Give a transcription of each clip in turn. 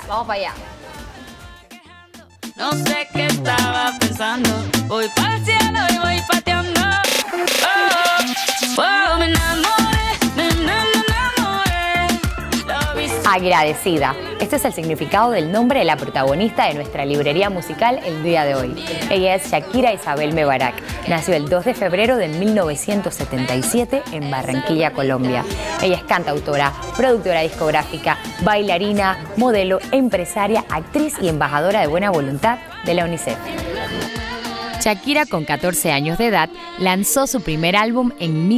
Vamos para allá. No sé qué estaba pensando. Voy para el cielo y voy pateando. Me enamoré. Agradecida. Este es el significado del nombre de la protagonista de nuestra librería musical el día de hoy. Ella es Shakira Isabel Mebarak. Nació el 2 de febrero de 1977 en Barranquilla, Colombia. Ella es cantautora, productora discográfica, bailarina, modelo, empresaria, actriz y embajadora de buena voluntad de la UNICEF. Shakira, con 14 años de edad, lanzó su primer álbum en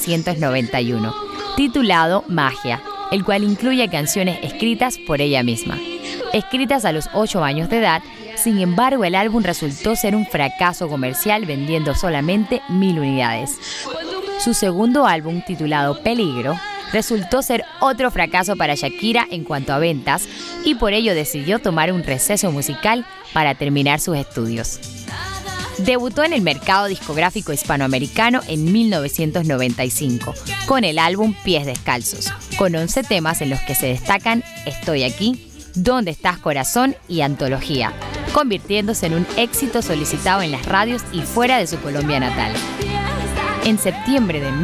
1991, titulado Magia, el cual incluye canciones escritas por ella misma. Escritas a los 8 años de edad, sin embargo, el álbum resultó ser un fracaso comercial, vendiendo solamente 1000 unidades. Su segundo álbum, titulado Peligro, resultó ser otro fracaso para Shakira en cuanto a ventas, y por ello decidió tomar un receso musical para terminar sus estudios. Debutó en el mercado discográfico hispanoamericano en 1995 con el álbum Pies Descalzos, con 11 temas en los que se destacan Estoy aquí, ¿Dónde estás, corazón? Y Antología, convirtiéndose en un éxito solicitado en las radios y fuera de su Colombia natal. En septiembre de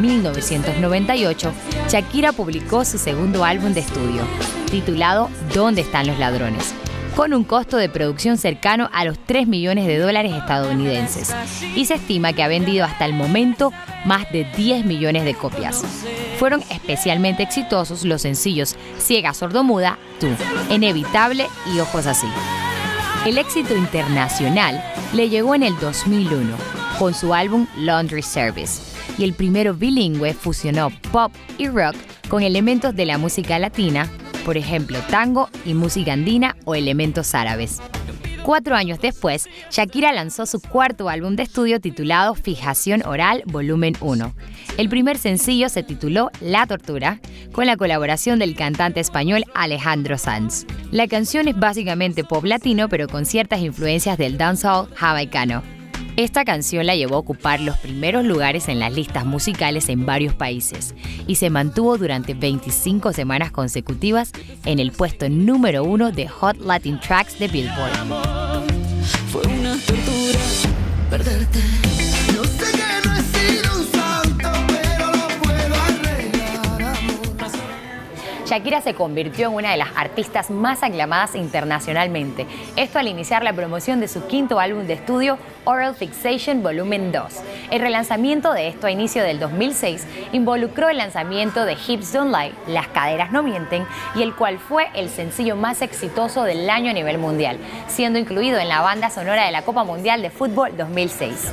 1998, Shakira publicó su segundo álbum de estudio, titulado ¿Dónde están los ladrones?, con un costo de producción cercano a los $3 millones estadounidenses, y se estima que ha vendido hasta el momento más de 10 millones de copias. Fueron especialmente exitosos los sencillos Ciega Sordomuda, Tú, Inevitable y Ojos Así. El éxito internacional le llegó en el 2001 con su álbum Laundry Service, y el primero bilingüe fusionó pop y rock con elementos de la música latina, por ejemplo, tango y música andina o elementos árabes. 4 años después, Shakira lanzó su cuarto álbum de estudio titulado Fijación Oral Volumen 1. El primer sencillo se tituló La Tortura, con la colaboración del cantante español Alejandro Sanz. La canción es básicamente pop latino, pero con ciertas influencias del dancehall jamaicano. Esta canción la llevó a ocupar los primeros lugares en las listas musicales en varios países y se mantuvo durante 25 semanas consecutivas en el puesto número 1 de Hot Latin Tracks de Billboard. Fue una tortura perderte. No sé que no he sido un santo, pero lo puedo arreglar, amor. Shakira se convirtió en una de las artistas más aclamadas internacionalmente. Esto al iniciar la promoción de su quinto álbum de estudio, Oral Fixation Volumen 2. El relanzamiento de esto a inicio del 2006 involucró el lanzamiento de Hips Don't Lie, Las Caderas No Mienten, y el cual fue el sencillo más exitoso del año a nivel mundial, siendo incluido en la banda sonora de la Copa Mundial de Fútbol 2006.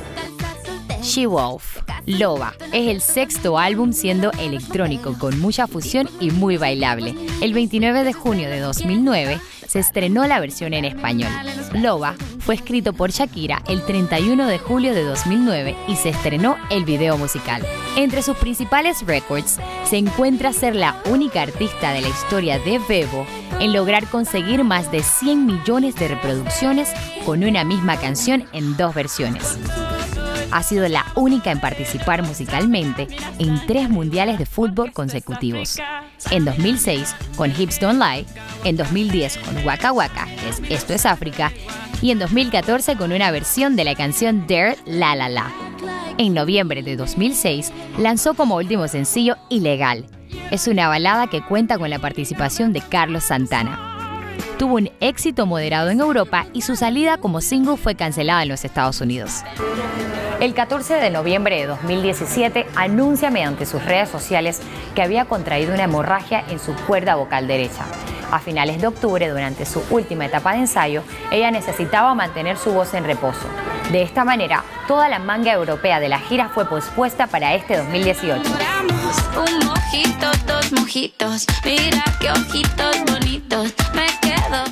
She-Wolf, Loba, es el sexto álbum, siendo electrónico con mucha fusión y muy bailable. El 29 de junio de 2009 se estrenó la versión en español. Loba fue escrito por Shakira el 31 de julio de 2009 y se estrenó el video musical. Entre sus principales récords se encuentra ser la única artista de la historia de Vevo en lograr conseguir más de 100 millones de reproducciones con una misma canción en 2 versiones. Ha sido la única en participar musicalmente en 3 mundiales de fútbol consecutivos. En 2006 con Hips Don't Lie, en 2010 con Waka Waka, que es Esto es África, y en 2014 con una versión de la canción Dare La La La. En noviembre de 2006 lanzó como último sencillo Ilegal. Es una balada que cuenta con la participación de Carlos Santana. Tuvo un éxito moderado en Europa y su salida como single fue cancelada en los Estados Unidos. El 14 de noviembre de 2017 anuncia mediante sus redes sociales que había contraído una hemorragia en su cuerda vocal derecha. A finales de octubre, durante su última etapa de ensayo, ella necesitaba mantener su voz en reposo. De esta manera, toda la manga europea de la gira fue pospuesta para este 2018. Un mojito, 2 mojitos, mira qué ojitos bonitos, me quedo.